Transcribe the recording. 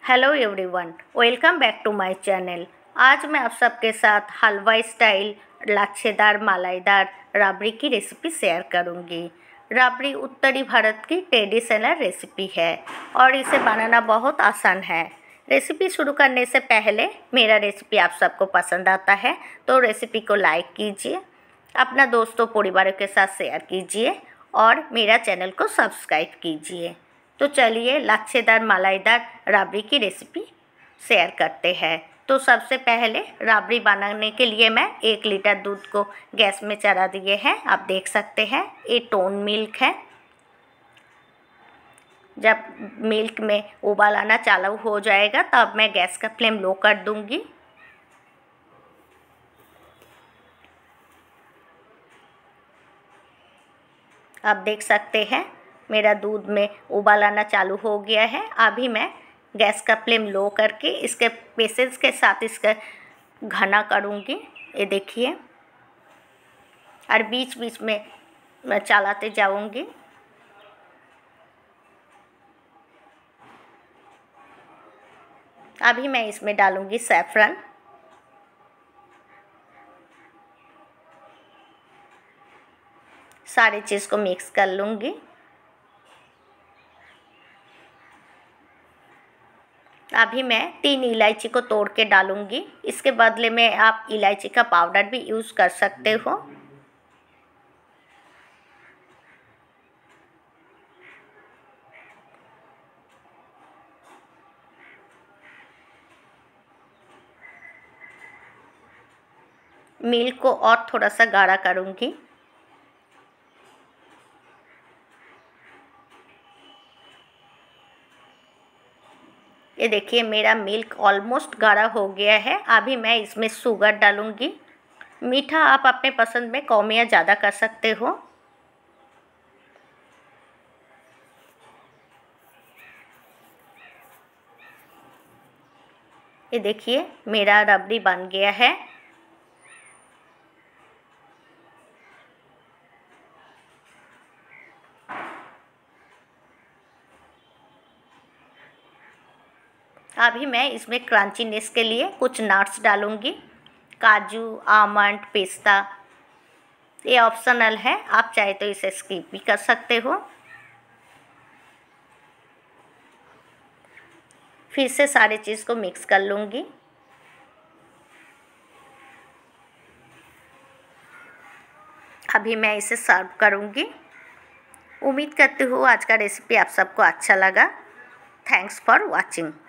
Hello everyone, welcome back to my channel. आज मैं आप सबके साथ हलवा स्टाइल लच्छेदार मालाईदार राबड़ी की रेसिपी शेयर करूंगी। राबड़ी उत्तरी भारत की ट्रेडिशनल रेसिपी है और इसे बनाना बहुत आसान है। रेसिपी शुरू करने से पहले मेरा रेसिपी आप सबको पसंद आता है तो रेसिपी को लाइक कीजिए, अपना दोस्तों परिवारों के साथ शेयर कीजिए और मेरा चैनल को सब्सक्राइब कीजिए। तो चलिए लच्छेदार मालाईदार राबड़ी की रेसिपी शेयर करते हैं। तो सबसे पहले राबड़ी बनाने के लिए मैं 1 लीटर दूध को गैस में चढ़ा दिए हैं। आप देख सकते हैं ये टोन मिल्क है। जब मिल्क में उबाल आना चालू हो जाएगा तब मैं गैस का फ्लेम लो कर दूंगी। आप देख सकते हैं मेरा दूध में उबाल आना चालू हो गया है। अभी मैं गैस का फ्लेम लो करके इसके पेसेंस के साथ इसका घना करूँगी। ये देखिए, और बीच बीच में मैं चलाते जाऊँगी। अभी मैं इसमें डालूँगी सैफरन। सारी चीज़ को मिक्स कर लूँगी। अभी मैं 3 इलायची को तोड़ के डालूँगी। इसके बदले में आप इलायची का पाउडर भी यूज़ कर सकते हो। मिल्क को और थोड़ा सा गाढ़ा करूँगी। ये देखिए मेरा मिल्क ऑलमोस्ट गाढ़ा हो गया है। अभी मैं इसमें शुगर डालूँगी। मीठा आप अपने पसंद में कम या ज़्यादा कर सकते हो। ये देखिए मेरा रबड़ी बन गया है। अभी मैं इसमें क्रंचीनेस के लिए कुछ नट्स डालूँगी। काजू, आमंड, पिस्ता, ये ऑप्शनल है, आप चाहे तो इसे स्किप भी कर सकते हो। फिर से सारी चीज़ को मिक्स कर लूँगी। अभी मैं इसे सर्व करूँगी। उम्मीद करती हूँ आज का रेसिपी आप सबको अच्छा लगा। Thanks for watching.